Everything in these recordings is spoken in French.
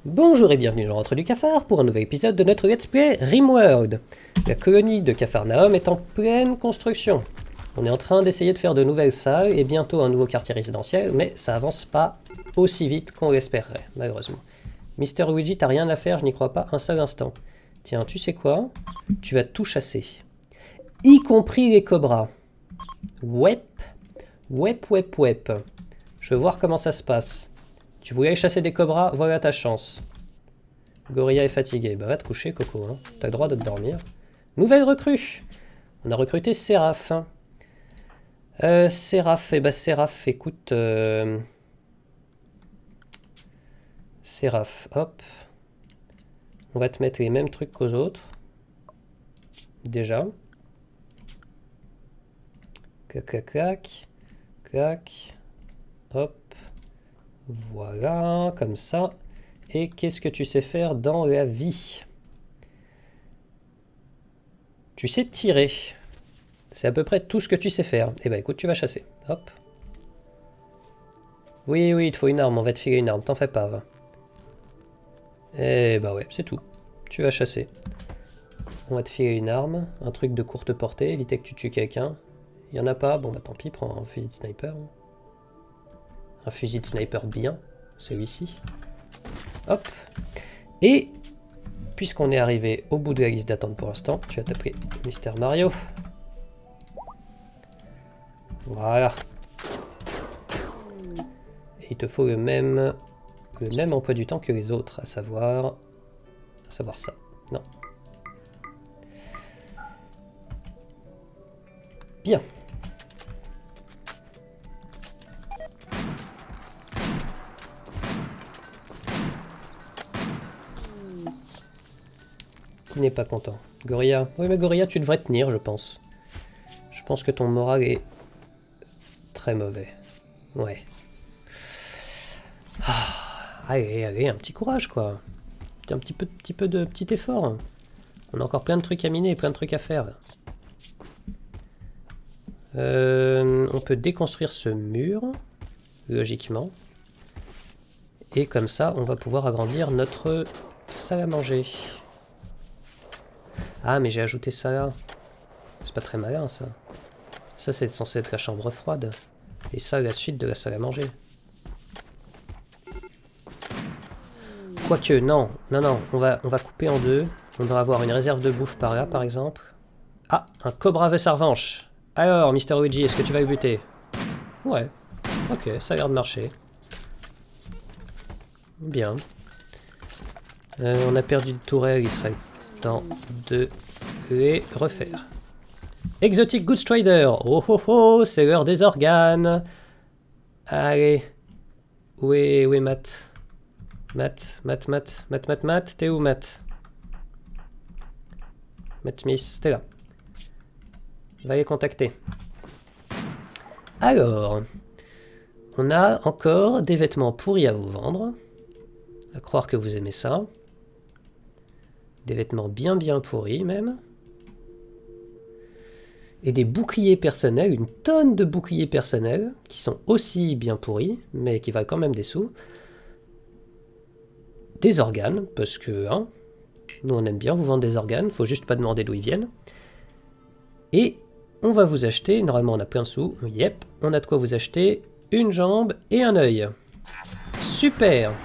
Bonjour et bienvenue dans l'entre du cafard pour un nouvel épisode de notre Let's Play Rimworld. La colonie de Capharnaüm est en pleine construction. On est en train d'essayer de faire de nouvelles salles et bientôt un nouveau quartier résidentiel, mais ça avance pas aussi vite qu'on l'espérerait, malheureusement. Mister Luigi, t'as rien à faire, je n'y crois pas un seul instant. Tiens, tu sais quoi? Tu vas tout chasser. Y compris les cobras. Wep. Wep, wep, wep. Je veux voir comment ça se passe. Tu voulais aller chasser des cobras, voilà ta chance. Gorilla est fatigué. Bah va te coucher, Coco. Hein. T'as le droit de te dormir. Nouvelle recrue. On a recruté Séraph. Séraph, Séraph, écoute... Séraph, hop. On va te mettre les mêmes trucs qu'aux autres. Déjà. Clac, clac, clac. Clac. Hop. Voilà, comme ça. Et qu'est-ce que tu sais faire dans la vie? Tu sais tirer. C'est à peu près tout ce que tu sais faire. Eh ben écoute, tu vas chasser. Hop. Oui, oui, il te faut une arme. On va te filer une arme. T'en fais pas, va. Eh ben ouais, c'est tout. Tu vas chasser. On va te filer une arme. Un truc de courte portée. Éviter que tu tues quelqu'un. Il y en a pas? Bon bah tant pis, prends un fusil de sniper. Un fusil de sniper bien. Celui-ci. Hop. Et puisqu'on est arrivé au bout de la liste d'attente pour l'instant, tu vas t'appeler Mister Mario. Voilà. Et il te faut le même emploi du temps que les autres, à savoir ça. Non. Bien. Qui n'est pas content? Gorilla. Oui, mais Gorilla, tu devrais tenir, je pense. Je pense que ton moral est très mauvais. Ouais. Ah, allez, allez, un petit courage, quoi. Un petit peu de petit effort. On a encore plein de trucs à miner, plein de trucs à faire. On peut déconstruire ce mur, logiquement. Et comme ça, on va pouvoir agrandir notre salle à manger. Ah, mais j'ai ajouté ça là. C'est pas très malin, ça. Ça, c'est censé être la chambre froide. Et ça, la suite de la salle à manger. Quoique, non. Non, non. On va couper en deux. On devrait avoir une réserve de bouffe par là, par exemple. Ah, un cobra veut sa revanche. Alors, Mister Luigi, est-ce que tu vas le buter? Ouais. Ok, ça a l'air de marcher. Bien. On a perdu de tourelle, il serait temps de les refaire. Exotic Goods Trader. Oh oh oh, c'est l'heure des organes. Allez. Où est Matt? Matt, t'es où Matt? Matt Smith, t'es là. Va les contacter. Alors, on a encore des vêtements pourris à vous vendre. À croire que vous aimez ça. Des vêtements bien pourris même. Et des boucliers personnels, une tonne de boucliers personnels, qui sont aussi bien pourris, mais qui valent quand même des sous. Des organes, parce que hein, nous on aime bien vous vendre des organes, faut juste pas demander d'où ils viennent. Et on va vous acheter, normalement on a plein de sous, yep, on a de quoi vous acheter une jambe et un œil. Super!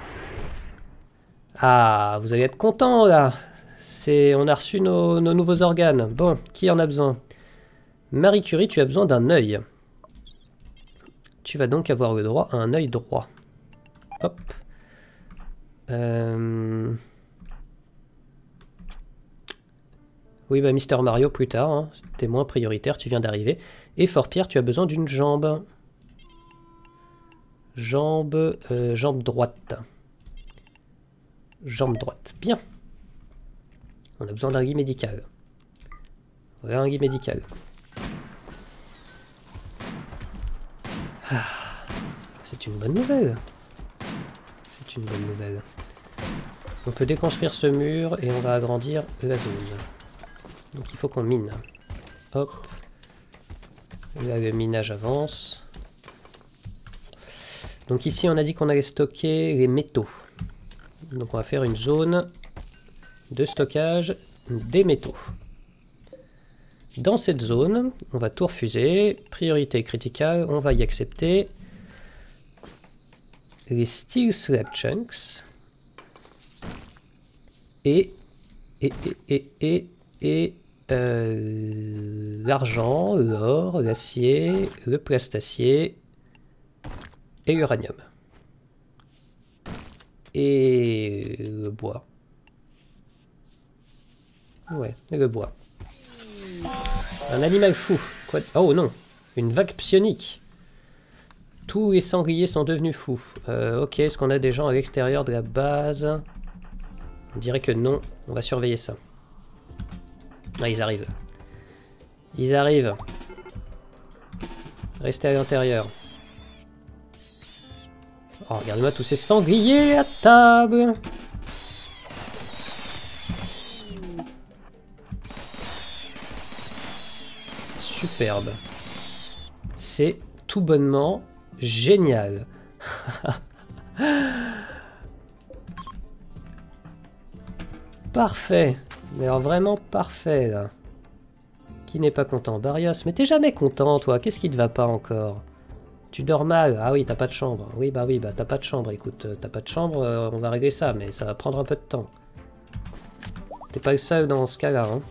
Ah, vous allez être content là! On a reçu nos nouveaux organes. Bon, qui en a besoin? Marie Curie, tu as besoin d'un œil. Tu vas donc avoir le droit à un œil droit. Hop. Oui, bah Mister Mario plus tard. Hein. T'es moins prioritaire, tu viens d'arriver. Et Fort Pierre, tu as besoin d'une jambe. Jambe droite. Jambe droite. Bien. On a besoin d'un guide médical. Voilà un guide médical. Ah, c'est une bonne nouvelle. C'est une bonne nouvelle. On peut déconstruire ce mur et on va agrandir la zone. Donc il faut qu'on mine. Hop. Là le minage avance. Donc ici on a dit qu'on allait stocker les métaux. Donc on va faire une zone de stockage des métaux. Dans cette zone, on va tout refuser. Priorité criticale, on va y accepter les Steel Slag Chunks et l'argent, l'or, l'acier, le plastacier et l'uranium. Et le bois. Ouais, et le bois. Un animal fou. Quoi? Oh non, une vague psionique. Tous les sangliers sont devenus fous. Ok, est-ce qu'on a des gens à l'extérieur de la base? On dirait que non. On va surveiller ça. Ah, ils arrivent. Ils arrivent. Restez à l'intérieur. Oh, regardez-moi tous ces sangliers à table. C'est superbe. C'est tout bonnement génial. Parfait. Mais alors vraiment parfait là. Qui n'est pas content? Barrios, mais t'es jamais content toi. Qu'est-ce qui te va pas encore? Tu dors mal. Ah oui, t'as pas de chambre. Oui, bah t'as pas de chambre. Écoute, t'as pas de chambre, on va régler ça, mais ça va prendre un peu de temps. T'es pas le seul dans ce cas-là, hein.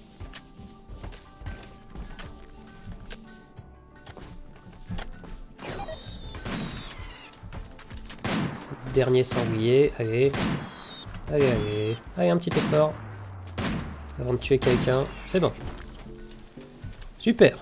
Dernier sanglier, allez. Allez, allez. Allez, un petit effort. Avant de tuer quelqu'un. C'est bon. Super.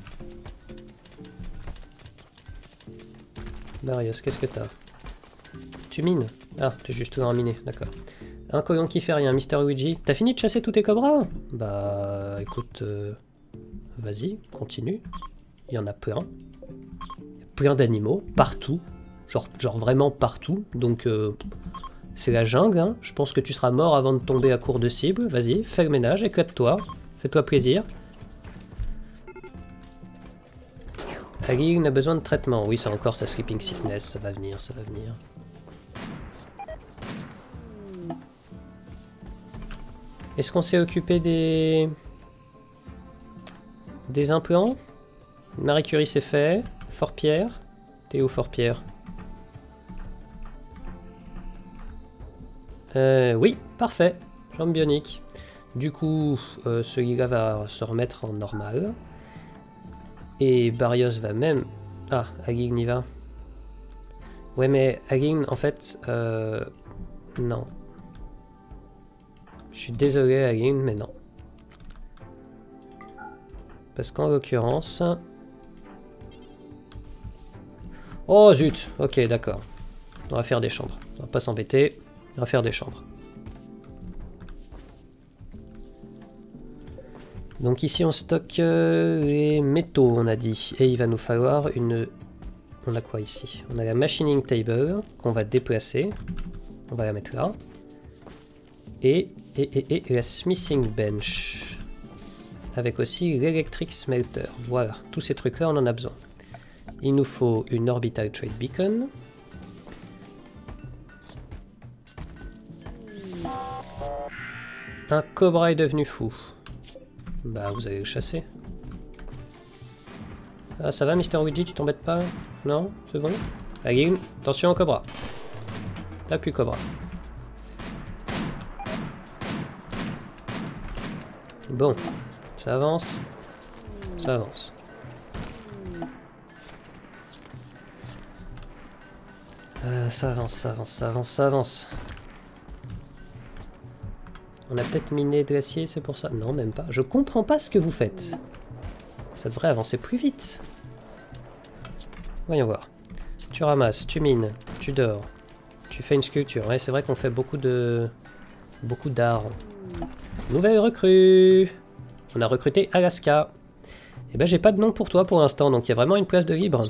Darius, qu'est-ce que t'as? Tu mines? Ah, t'es juste là en miné, d'accord. Un colon qui fait rien, Mister Luigi. T'as fini de chasser tous tes cobras? Bah, écoute, vas-y, continue. Il y en a plein. Plein d'animaux, partout. Genre vraiment partout. Donc, c'est la jungle, hein. Je pense que tu seras mort avant de tomber à court de cible. Vas-y, fais le ménage, éclate-toi. Fais-toi plaisir. Agil a besoin de traitement. Oui, c'est encore sa sleeping sickness. Ça va venir, ça va venir. Est-ce qu'on s'est occupé des implants? Marie Curie c'est fait. Fort Pierre. T'es où Fort Pierre? Oui, parfait. Jambe bionique. Du coup, celui-là va se remettre en normal. Et Barrios va même... Ah, Agin y va. Ouais, mais Agin, en fait... non. Je suis désolé, Agin, mais non. Parce qu'en l'occurrence... Oh, zut. Ok, d'accord. On va faire des chambres. On va pas s'embêter. On va faire des chambres. Donc ici on stocke les métaux, on a dit. Et il va nous falloir une... On a quoi ici? On a la machining table qu'on va déplacer. On va la mettre là. Et la smithing bench. Avec aussi l'electric smelter. Voilà, tous ces trucs là on en a besoin. Il nous faut une orbital trade beacon. Un cobra est devenu fou. Bah vous allez le chasser. Ah ça va Mister Luigi, tu t'embêtes pas? Non? C'est bon? Agin, attention au cobra. T'as plus cobra. Bon, ça avance. Ça avance. Ça avance, ça avance, ça avance, ça avance. On a peut-être miné de l'acier, c'est pour ça? Non, même pas. Je comprends pas ce que vous faites. Ça devrait avancer plus vite. Voyons voir. Tu ramasses, tu mines, tu dors. Tu fais une sculpture. Ouais, c'est vrai qu'on fait beaucoup d'art. Nouvelle recrue. On a recruté Alaska. Eh ben, j'ai pas de nom pour toi pour l'instant, donc il y a vraiment une place de libre.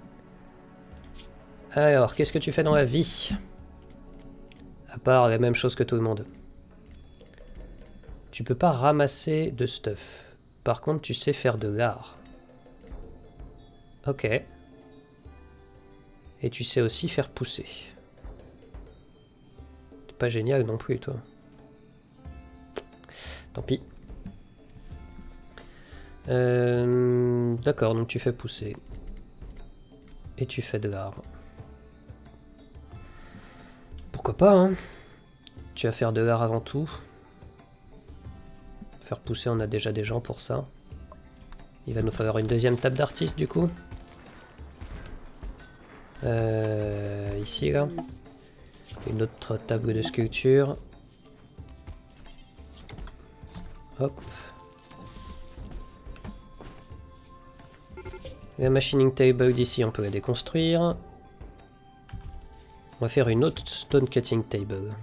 Alors, qu'est-ce que tu fais dans la vie? À part la même chose que tout le monde. Tu peux pas ramasser de stuff. Par contre, tu sais faire de l'art. Ok. Et tu sais aussi faire pousser. pas génial non plus, toi. Tant pis. D'accord, donc tu fais pousser. Et tu fais de l'art. Pourquoi pas, hein? Tu vas faire de l'art avant tout. Faire pousser, on a déjà des gens pour ça. Il va nous falloir une deuxième table d'artiste, du coup. Ici, là. Une autre table de sculpture. Hop. La machining table d'ici, on peut la déconstruire. On va faire une autre stone cutting table.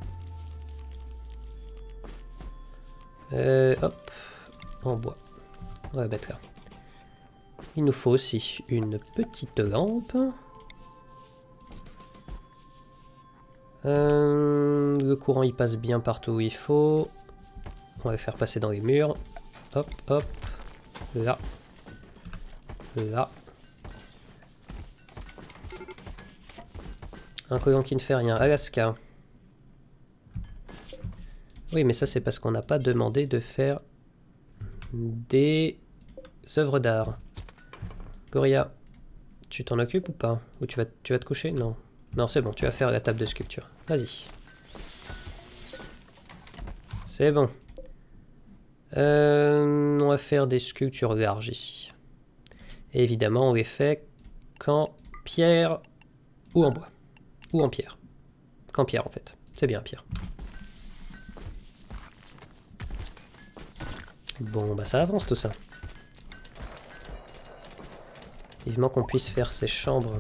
Hop. En bois. On va mettre là. Il nous faut aussi une petite lampe. Le courant il passe bien partout où il faut. On va le faire passer dans les murs. Hop, hop. Là. Là. Un collant qui ne fait rien. Alaska. Oui, mais ça c'est parce qu'on n'a pas demandé de faire des œuvres d'art. Goria, tu t'en occupes ou pas? Ou tu vas te coucher? Non. Non, c'est bon, tu vas faire la table de sculpture. Vas-y. C'est bon. On va faire des sculptures larges ici. Et évidemment, on les fait qu'en pierre ou en bois. Ou en pierre. Qu'en pierre, en fait. C'est bien pierre. Bon, bah ça avance tout ça. Vivement qu'on puisse faire ces chambres.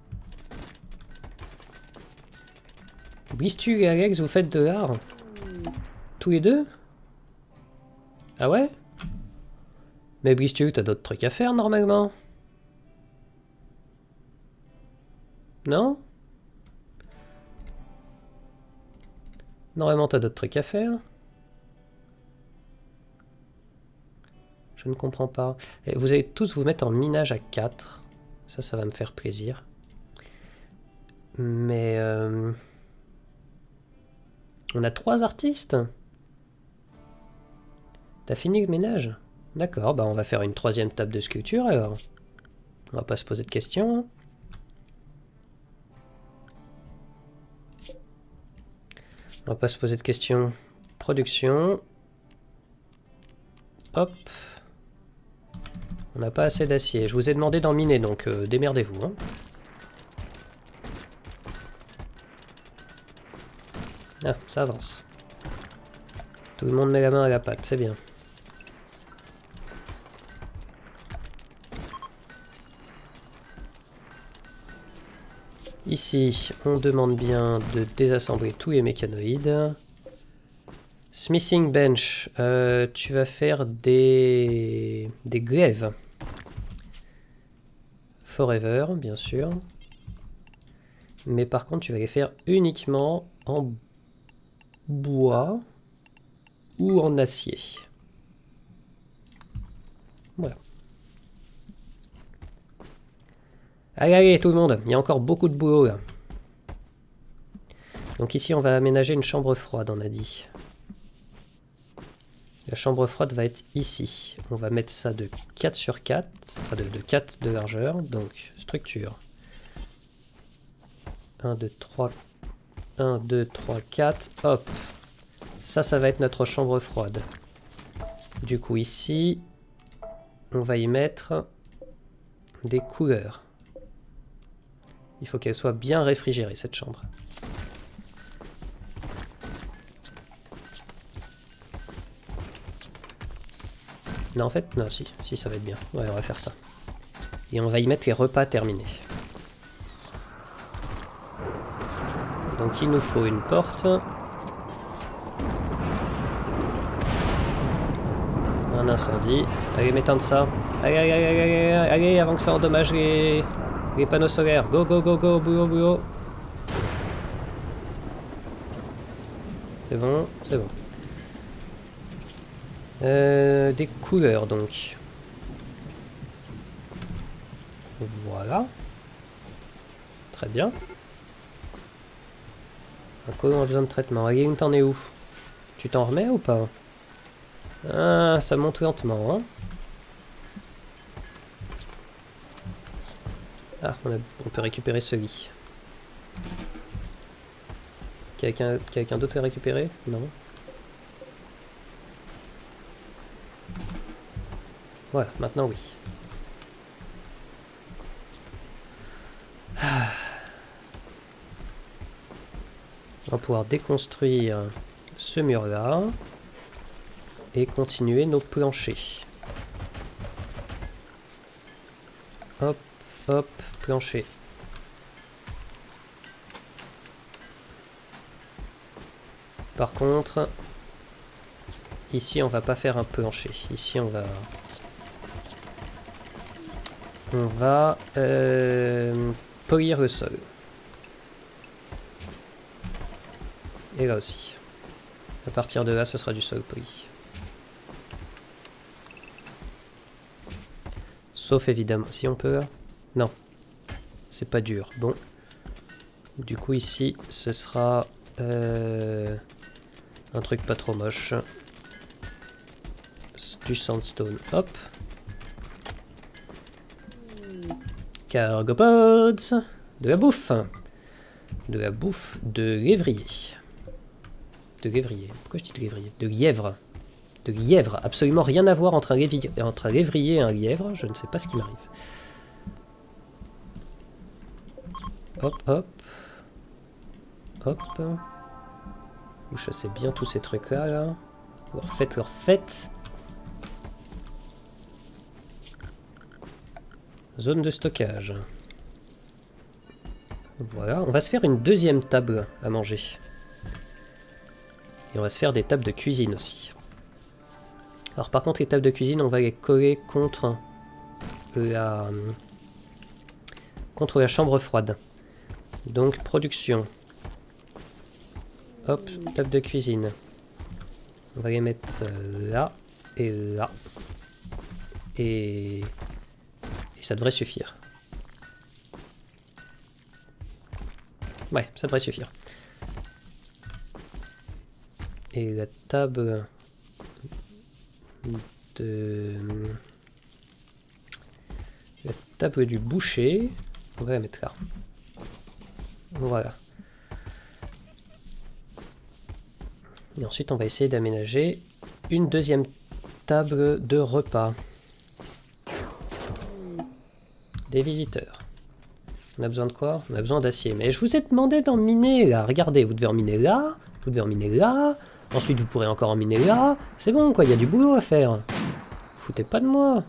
Blistu et Alex, vous faites de l'art? Tous les deux? Ah ouais? Mais Blistu, t'as d'autres trucs à faire normalement? Non? Normalement, t'as d'autres trucs à faire? Je ne comprends pas. Et vous allez tous vous mettre en minage à 4. Ça va me faire plaisir. Mais... on a 3 artistes. T'as fini le ménage? D'accord, bah on va faire une 3e table de sculpture alors. On va pas se poser de questions. On va pas se poser de questions. Production. Hop. On n'a pas assez d'acier. Je vous ai demandé d'en miner, donc démerdez-vous. Hein. Ah, ça avance. Tout le monde met la main à la pâte, c'est bien. Ici, on demande bien de désassembler tous les mécanoïdes. Smithing bench, tu vas faire des glaives. Forever, bien sûr. Mais par contre, tu vas les faire uniquement en bois ou en acier. Voilà. Allez, allez, tout le monde, il y a encore beaucoup de boulot là. Donc ici, on va aménager une chambre froide, on a dit. La chambre froide va être ici. On va mettre ça de 4 sur 4, enfin de 4 de largeur. Donc, structure. 1, 2, 3, 1, 2, 3, 4. Hop. Ça va être notre chambre froide. Du coup, ici, on va y mettre des couleurs. Il faut qu'elle soit bien réfrigérée, cette chambre. Non, en fait, non, si, ça va être bien. Ouais, on va faire ça. Et on va y mettre les repas terminés. Donc, il nous faut une porte. Un incendie. Allez, m'éteindre ça. Allez, allez, allez, allez, allez, avant que ça endommage les panneaux solaires. Go, go, go, go, boulot, boulot. C'est bon, c'est bon. Des couleurs donc. Voilà. Très bien. Un colon a besoin de traitement. Allez, t'en es où? Tu t'en remets ou pas? Ah, ça monte lentement, hein. Ah, on peut récupérer ce lit. Quelqu'un d'autre à récupérer? Non. Voilà, maintenant oui. On va pouvoir déconstruire ce mur-là et continuer nos planchers. Hop, hop, plancher. Par contre, ici on va pas faire un plancher. Ici on va polir le sol. Et là aussi. À partir de là, ce sera du sol poli. Sauf évidemment, si on peut là. Non, c'est pas dur. Bon. Du coup ici, ce sera un truc pas trop moche. Du sandstone. Hop. Cargo pods. De la bouffe. De la bouffe de lévrier. De lévrier. Pourquoi je dis de lévrier? De lièvre. De lièvre. Absolument rien à voir entre un lévrier et un lièvre. Je ne sais pas ce qui m'arrive. Hop, hop. Hop. Vous chassez bien tous ces trucs-là, là. Leur fête. Zone de stockage. Voilà. On va se faire une deuxième table à manger. Et on va se faire des tables de cuisine aussi. Alors par contre les tables de cuisine on va les coller contre la chambre froide. Donc production. Hop, table de cuisine. On va les mettre là et là. Et ça devrait suffire. Ouais, ça devrait suffire. Et la table du boucher, on va la mettre là. Voilà. Et ensuite, on va essayer d'aménager une deuxième table de repas. Des visiteurs. On a besoin de quoi? On a besoin d'acier. Mais je vous ai demandé d'en miner là. Regardez, vous devez en miner là, vous devez en miner là. Ensuite, vous pourrez encore en miner là. C'est bon, quoi, il y a du boulot à faire. Foutez pas de moi.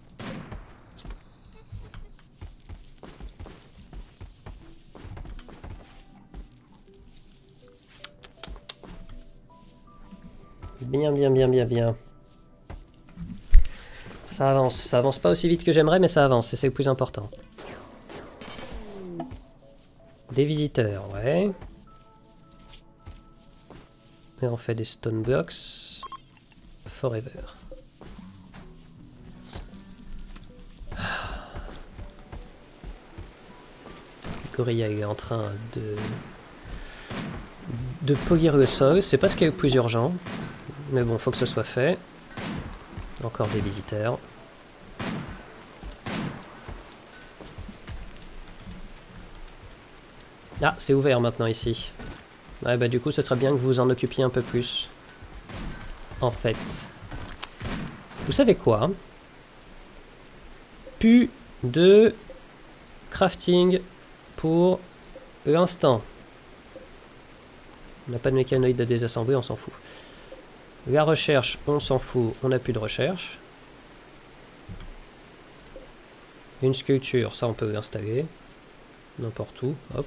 Bien, bien, bien, bien, bien. Ça avance pas aussi vite que j'aimerais, mais ça avance, et c'est le plus important. Des visiteurs, ouais. Et on fait des stone blocks. Forever. Gorilla est en train de polir le sol. C'est pas ce qui est le plus urgent. Mais bon, faut que ce soit fait. Encore des visiteurs. Ah, c'est ouvert maintenant ici. Ouais, bah du coup, ce serait bien que vous en occupiez un peu plus. En fait. Vous savez quoi? Plus de crafting pour l'instant. On n'a pas de mécanoïde à désassembler, on s'en fout. La recherche, on s'en fout, on n'a plus de recherche. Une sculpture, ça on peut l'installer. N'importe où, hop.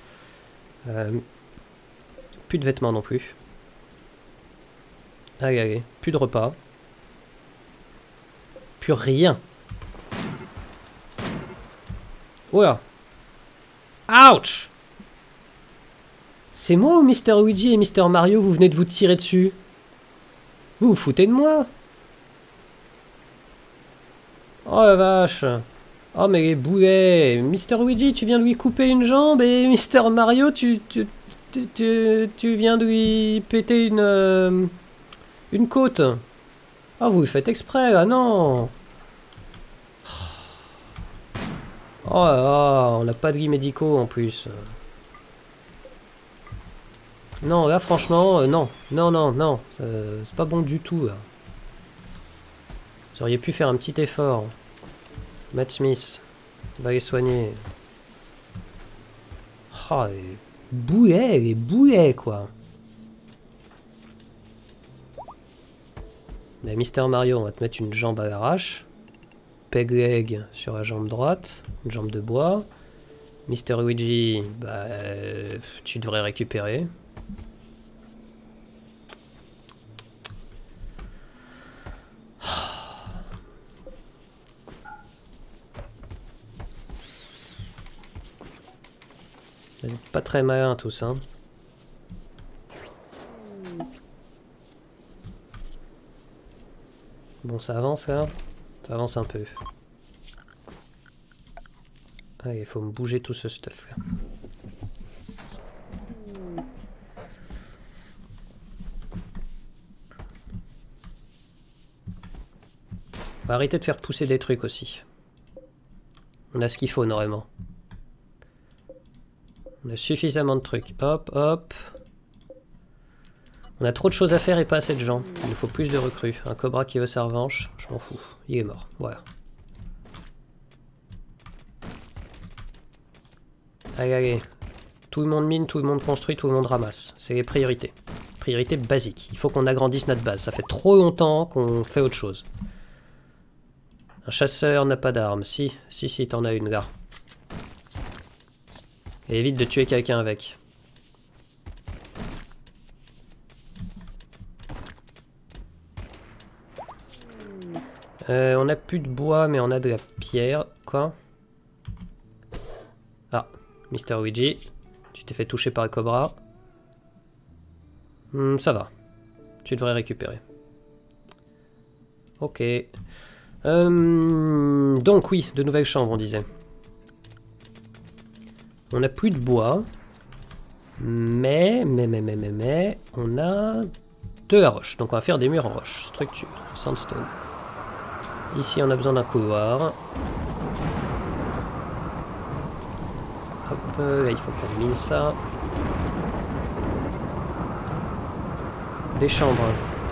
Plus de vêtements non plus. Allez, allez, plus de repas. Plus rien. Oula. Ouch! C'est moi ou Mr. Luigi et Mr. Mario, vous venez de vous tirer dessus? Vous vous foutez de moi? Oh la vache! Oh mais les boulets! Mr. Luigi, tu viens de lui couper une jambe et Mr. Mario, tu... Tu viens de lui péter une côte. Ah, vous le faites exprès, là, non. Oh là là, on n'a pas de lits médicaux en plus. Non, là, franchement, non. Non, non, non. C'est pas bon du tout, là. Vous auriez pu faire un petit effort. Matt Smith va les soigner. Oh, les boulets, quoi. Mais Mister Mario, on va te mettre une jambe à l'arrache. Peg leg sur la jambe droite. Une jambe de bois. Mister Luigi, bah, tu devrais récupérer. C'est pas très malin tout ça. Bon, ça avance là. Ça avance un peu. Allez, il faut me bouger tout ce stuff là. On va arrêter de faire pousser des trucs aussi. On a ce qu'il faut normalement. On a suffisamment de trucs. Hop, hop. On a trop de choses à faire et pas assez de gens. Il nous faut plus de recrues. Un cobra qui veut sa revanche, je m'en fous. Il est mort. Voilà. Allez, allez. Tout le monde mine, tout le monde construit, tout le monde ramasse. C'est les priorités. Priorité basique. Il faut qu'on agrandisse notre base. Ça fait trop longtemps qu'on fait autre chose. Un chasseur n'a pas d'arme. Si, t'en as une là. Et évite de tuer quelqu'un avec. On a plus de bois, mais on a de la pierre. Quoi? Ah, Mister Luigi. Tu t'es fait toucher par un cobra. Ça va. Tu devrais récupérer. Ok. Donc oui, de nouvelles chambres, on disait. On n'a plus de bois. Mais, on a de la roche. Donc on va faire des murs en roche. Structure, sandstone. Ici, on a besoin d'un couloir. Hop, là, il faut qu'on mine ça. Des chambres.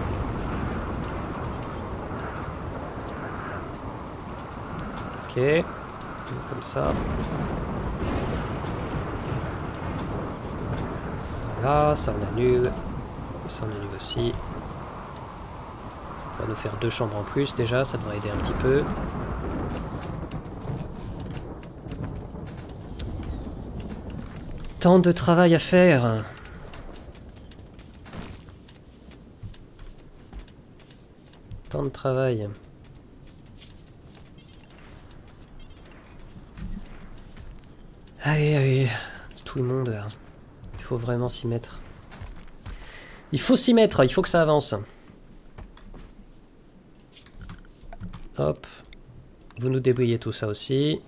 Ok. Comme ça. Voilà, ça on annule. Ça on annule aussi. Ça va nous faire 2 chambres en plus déjà, ça devrait aider un petit peu. Tant de travail à faire. Tant de travail. Allez, allez. Tout le monde là. Il faut vraiment s'y mettre. Il faut s'y mettre, il faut que ça avance. Hop. Vous nous débrouillez tout ça aussi.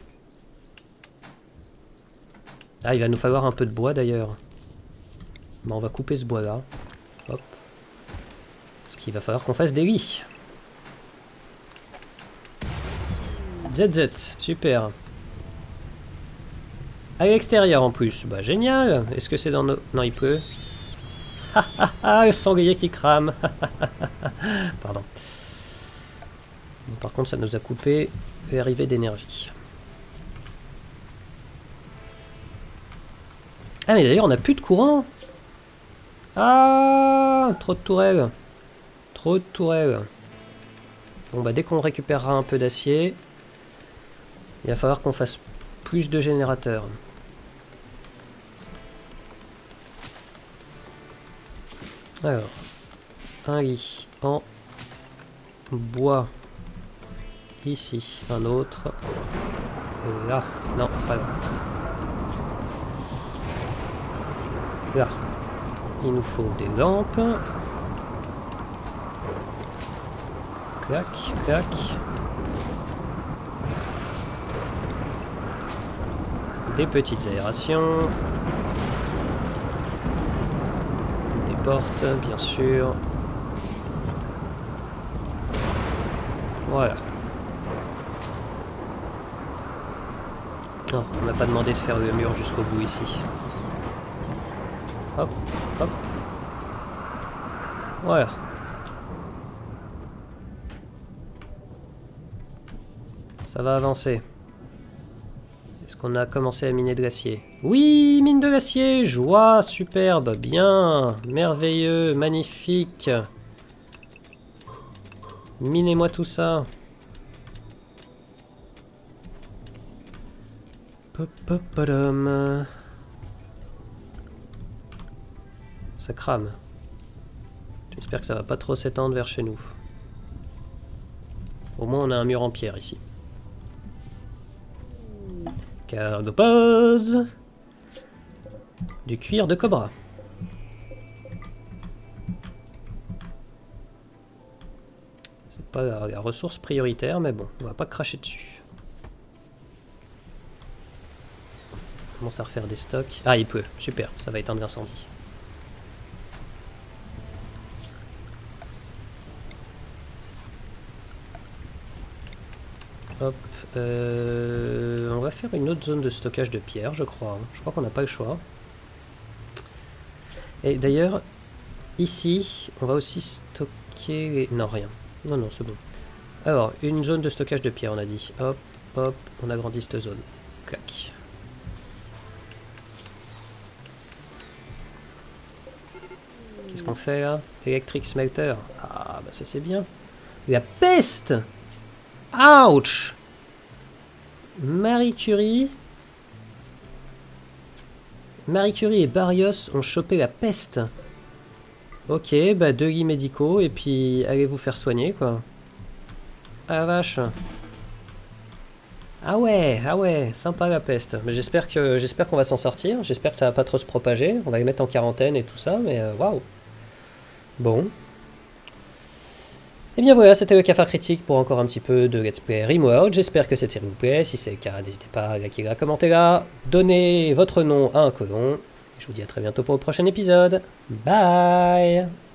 Ah, il va nous falloir un peu de bois d'ailleurs. Bon, on va couper ce bois là. Hop. Parce qu'il va falloir qu'on fasse des lits. ZZ, super. À l'extérieur en plus, bah génial. Est-ce que c'est dans nos... Non, il peut. Ah ah ah, le sanglier qui crame. Pardon. Bon, par contre, ça nous a coupé l'arrivée d'énergie. Ah, mais d'ailleurs, on n'a plus de courant. Ah, trop de tourelles. Trop de tourelles. Bon, bah dès qu'on récupérera un peu d'acier, il va falloir qu'on fasse plus de générateurs. Alors, un lit en bois ici, un autre là, non, pas là. Là, il nous faut des lampes. Clac, clac. Des petites aérations. porte, bien sûr. Voilà. Non, on m'a pas demandé de faire le mur jusqu'au bout ici. Hop, hop. Voilà. Ça va avancer. Est-ce qu'on a commencé à miner de l'acier? Oui, mine de l'acier, joie, superbe, bien, merveilleux, magnifique. Minez-moi tout ça. Ça crame. J'espère que ça va pas trop s'étendre vers chez nous. Au moins on a un mur en pierre ici. Cargo pods. Du cuir de cobra. C'est pas la ressource prioritaire, mais bon, on va pas cracher dessus. On commence à refaire des stocks. Ah, il pleut, super, ça va éteindre l'incendie. Hop, on va faire une autre zone de stockage de pierre, je crois. Je crois qu'on n'a pas le choix. Et d'ailleurs, ici, on va aussi stocker... les... Non, rien. Non, non, c'est bon. Alors, une zone de stockage de pierre, on a dit. Hop, hop, on agrandit cette zone. Clac. Qu'est-ce qu'on fait là? Electric smelter. Ah, bah ça c'est bien. La peste! Ouch! Marie Curie et Barrios ont chopé la peste. Ok, bah 2 lits médicaux et puis allez vous faire soigner quoi. Ah la vache. Ah ouais, sympa la peste. Mais j'espère qu'on va s'en sortir. J'espère que ça va pas trop se propager. On va les mettre en quarantaine et tout ça, mais waouh. Bon. Et bien voilà, c'était le Cafard Critique pour encore un petit peu de Let's Play RimWorld. J'espère que cette série vous plaît. Si c'est le cas, n'hésitez pas à liker, à commenter là. Donnez votre nom à un colon. Je vous dis à très bientôt pour le prochain épisode. Bye!